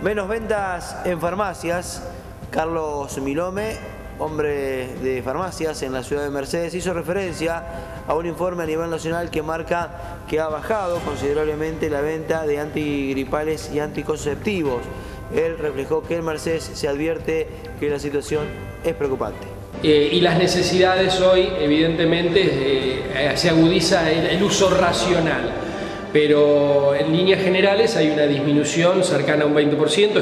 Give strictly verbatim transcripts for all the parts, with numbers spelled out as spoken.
Menos ventas en farmacias. Carlos Milome, hombre de farmacias en la ciudad de Mercedes, hizo referencia a un informe a nivel nacional que marca que ha bajado considerablemente la venta de antigripales y anticonceptivos. Él reflejó que en Mercedes se advierte que la situación es preocupante. Eh, y las necesidades hoy, evidentemente, eh, se agudiza el, el uso racional, pero en líneas generales hay una disminución cercana a un veinte por ciento.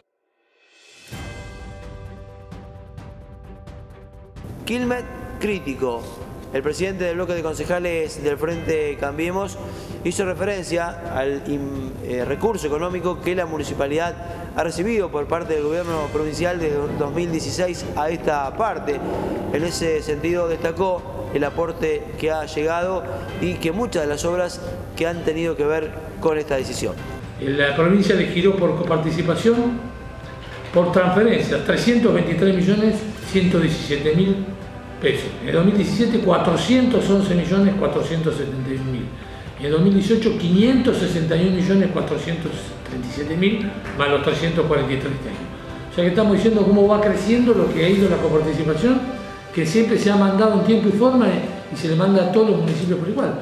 Quilmes crítico. El presidente del bloque de concejales del Frente Cambiemos hizo referencia al eh, recurso económico que la municipalidad ha recibido por parte del gobierno provincial desde dos mil dieciséis a esta parte. En ese sentido destacó el aporte que ha llegado y que muchas de las obras que han tenido que ver con esta decisión. La provincia le giró por coparticipación, por transferencias, trescientos veintitrés millones ciento diecisiete mil pesos. En el dos mil diecisiete, cuatrocientos once millones cuatrocientos setenta y un mil. En el dos mil dieciocho, quinientos sesenta y un millones cuatrocientos treinta y siete mil, más los trescientos cuarenta y tres de este año. O sea que estamos diciendo cómo va creciendo lo que ha ido la coparticipación, que siempre se ha mandado en tiempo y forma y se le manda a todos los municipios por igual.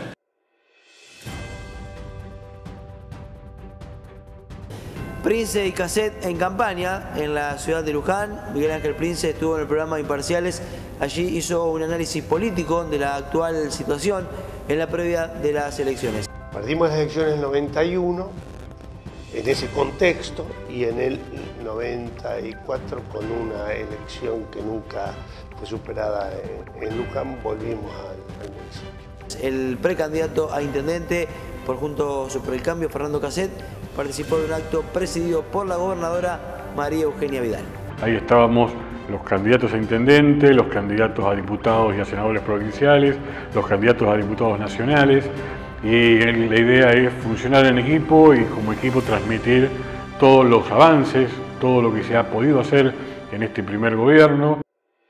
Prince y Cassette en campaña en la ciudad de Luján. Miguel Ángel Prince estuvo en el programa Imparciales. Allí hizo un análisis político de la actual situación en la previa de las elecciones. Perdimos las elecciones del noventa y uno en ese contexto y en el noventa y cuatro con una elección que nunca fue superada en, en Luján, volvimos al, al municipio. El precandidato a intendente por Juntos por el Cambio, Fernando Cassette, participó de un acto presidido por la gobernadora María Eugenia Vidal. Ahí estábamos los candidatos a intendente, los candidatos a diputados y a senadores provinciales, los candidatos a diputados nacionales, y la idea es funcionar en equipo y como equipo transmitir todos los avances, todo lo que se ha podido hacer en este primer gobierno.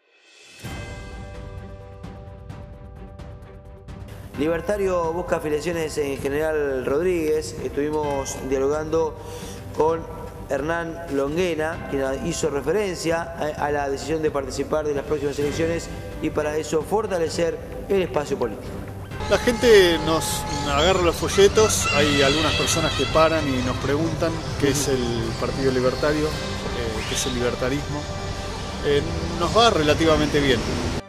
Libertario busca afiliaciones en General Rodríguez. Estuvimos dialogando con Hernán Longuena, quien hizo referencia a la decisión de participar de las próximas elecciones y para eso fortalecer el espacio político. La gente nos agarra los folletos, hay algunas personas que paran y nos preguntan qué es el Partido Libertario, eh, qué es el libertarismo. Eh, nos va relativamente bien.